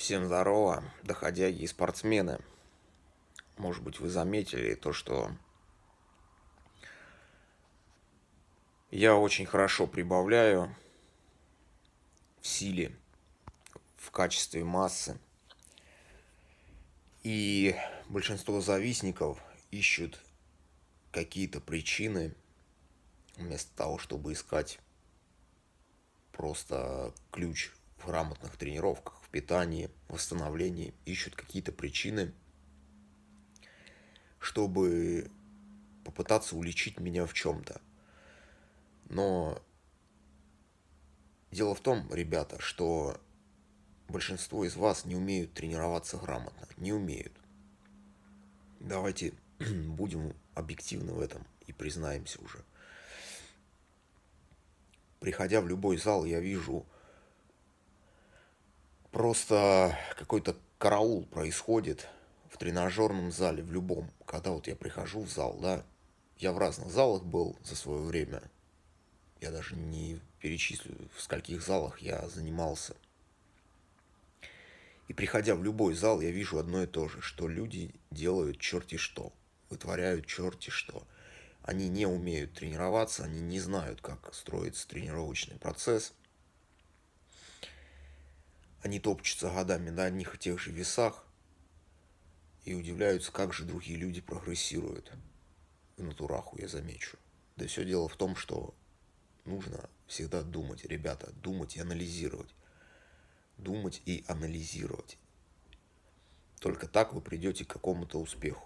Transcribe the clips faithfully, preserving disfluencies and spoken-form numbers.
Всем здорово, доходяги и спортсмены. Может быть, вы заметили то, что я очень хорошо прибавляю в силе, в качестве массы. И большинство завистников ищут какие-то причины, вместо того, чтобы искать просто ключ в грамотных тренировках, в питании, в восстановлении, ищут какие-то причины, чтобы попытаться уличить меня в чем-то. Но дело в том, ребята, что большинство из вас не умеют тренироваться грамотно. Не умеют. Давайте будем объективны в этом и признаемся уже. Приходя в любой зал, я вижу просто какой-то караул происходит в тренажерном зале, в любом. Когда вот я прихожу в зал, да, я в разных залах был за свое время. Я даже не перечислю, в скольких залах я занимался. И приходя в любой зал, я вижу одно и то же, что люди делают черти что, вытворяют черти что. Они не умеют тренироваться, они не знают, как строится тренировочный процесс. Они топчутся годами на одних и тех же весах и удивляются, как же другие люди прогрессируют. В натураху, я замечу. Да все дело в том, что нужно всегда думать, ребята, думать и анализировать. Думать и анализировать. Только так вы придете к какому-то успеху.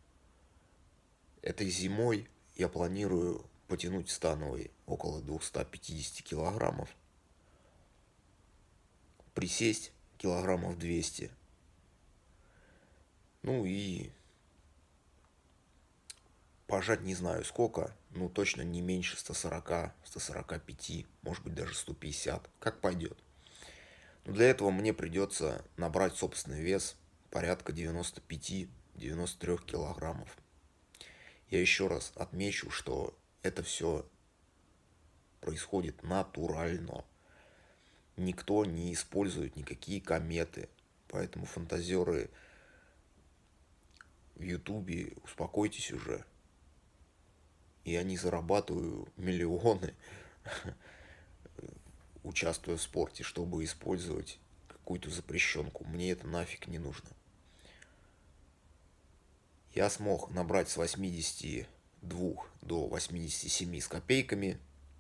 Этой зимой я планирую потянуть становой около двухсот пятидесяти килограммов. Присесть килограммов двести. Ну и пожать не знаю сколько, ну точно не меньше ста сорока, ста сорока пяти, может быть даже сто пятьдесят, как пойдет. Но для этого мне придется набрать собственный вес порядка девяноста пяти — девяноста трёх килограммов. Я еще раз отмечу, что это все происходит натурально. Никто не использует никакие кометы. Поэтому фантазеры в Ютубе, успокойтесь уже. И они зарабатывают миллионы, участвуя в спорте, чтобы использовать какую-то запрещенку. Мне это нафиг не нужно. Я смог набрать с восьмидесяти двух до восьмидесяти семи с копейками.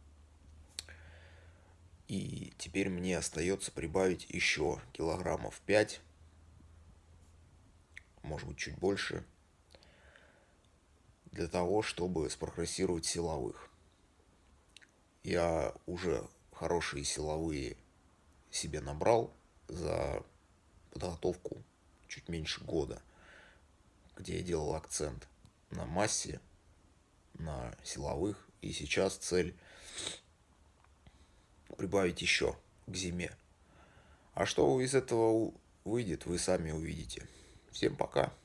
И теперь мне остается прибавить еще килограммов пять, может быть чуть больше, для того, чтобы спрогрессировать силовых. Я уже хорошие силовые себе набрал за подготовку чуть меньше года, где я делал акцент на массе, на силовых. И сейчас цель прибавить еще к зиме. А что из этого выйдет, вы сами увидите. Всем пока.